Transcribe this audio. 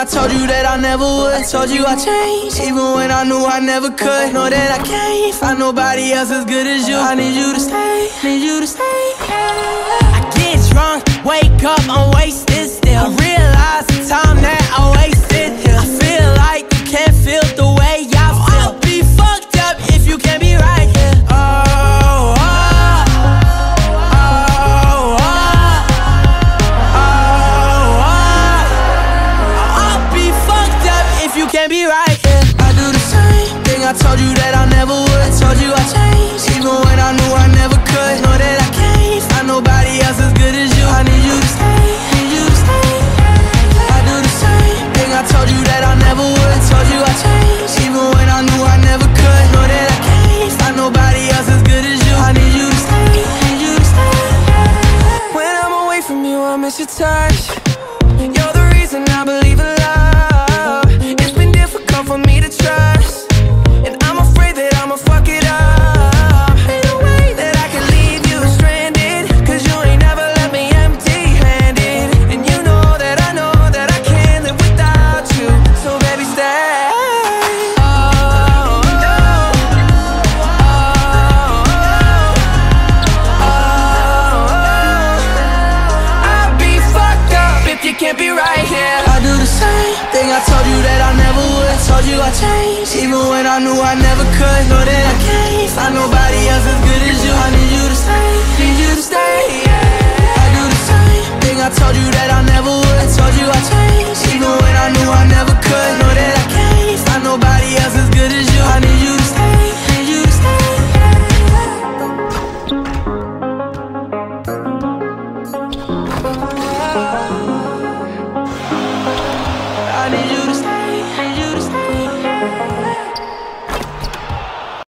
I told you that I never would. I told you I changed, even when I knew I never could. Know that I can't find nobody else as good as you. I need you to stay, need you to stay. I get drunk, wake up, I'm wasted still. I realize the time that I wasted here. I feel like you can't feel the way I feel. I'll be fucked up if you can't be right here. Can't be right, yeah. I do the same thing, I told you that I never would. I told you I changed, even when I knew I never could. Know that I can't find nobody else as good as you. I need you to stay, need you to stay. I do the same thing, I told you that I never would. I told you I changed, even when I knew I never could. Know that I can't find nobody else as good as you. I need you to stay, need you to stay. When I'm away from you, I miss your touch. You're the reason I believe in love. For me to trust, and I'm afraid that I'ma fuck it up. Ain't no way that I can leave you stranded, cause you ain't never left me empty-handed. And you know that I can't live without you. So baby stay. I'll be fucked up if you can't be right here. I do the same thing, I told you that I never would. Told you I changed, even when I knew I never could. Know that I can't find nobody else as good as you. I need you to stay, need you to stay, yeah. I do the same thing, I told you that I never would. I told you I changed, even when I knew I never could. Know that I can't find nobody else as good as you. I need you to stay, need you to stay, I need you to stay, need you to stay.